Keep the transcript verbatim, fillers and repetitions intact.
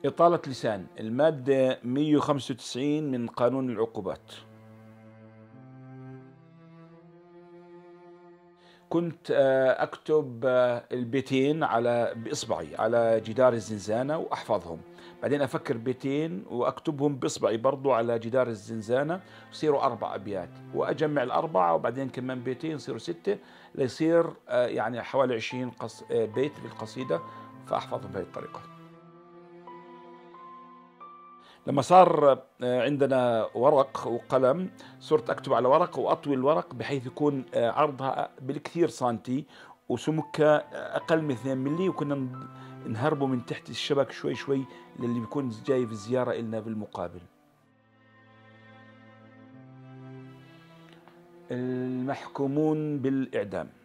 إطالة لسان، المادة مئة وخمسة وتسعين من قانون العقوبات. كنت آه، أكتب آه، البيتين على بإصبعي على جدار الزنزانة وأحفظهم. بعدين أفكر بيتين وأكتبهم بإصبعي برضو على جدار الزنزانة، يصيروا أربع أبيات، وأجمع الأربعة وبعدين كمان بيتين يصيروا ستة، ليصير آه، يعني حوالي عشرين قص... آه، بيت بالقصيدة، فأحفظهم بهذه الطريقة. لما صار آه، عندنا ورق وقلم، صرت أكتب على ورق وأطوي الورق بحيث يكون آه، عرضها بالكثير سنتي وسمكها أقل من اثنين ملي، وكنا ن- نهربه من تحت الشبك شوي شوي للي بيكون جاي في زيارة إلنا بالمقابل. المحكومون بالإعدام.